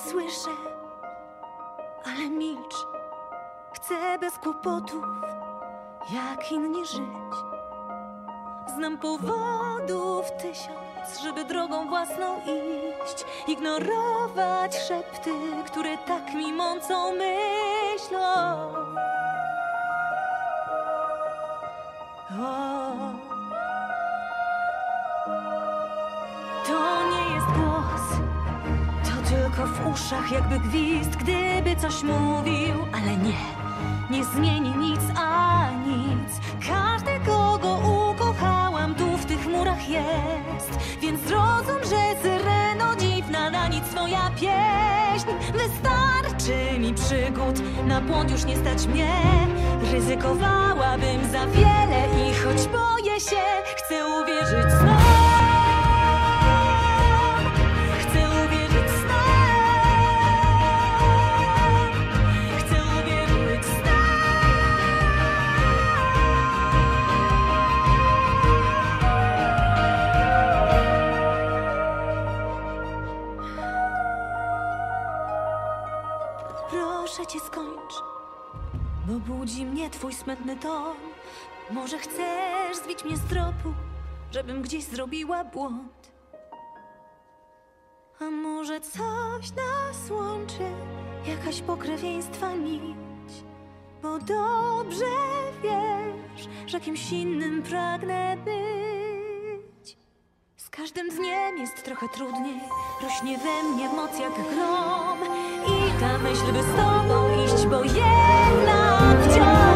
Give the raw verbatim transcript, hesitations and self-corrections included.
słyszę, ale milcz. Chcę bez kłopotów, jak inni żyć. Znam powodów tysiąc, żeby drogą własną iść. Ignorować szepty, które tak mi mącą myślą. O. To nie jest głos, to tylko w uszach jakby gwizd, gdyby coś mówił, ale nie, nie zmieni nic a nic. Każdy, kogo ukochałam, tu w tych murach jest, więc zrozum, że syreno dziwna, na nic twoja pieśń. Wystarczy mi przygód, na błąd już nie stać mnie. Ryzykowałabym za wiele i choć boję się, chcę uwierzyć znowu. Proszę cię, skończ, bo budzi mnie twój smętny ton. Może chcesz zbić mnie z tropu, żebym gdzieś zrobiła błąd. A może coś nas łączy, jakaś pokrewieństwa nić. Bo dobrze wiesz, że kimś innym pragnę być. Z każdym dniem jest trochę trudniej, rośnie we mnie moc jak grom. I ta myśl, by z tobą iść, bo jednak wciąż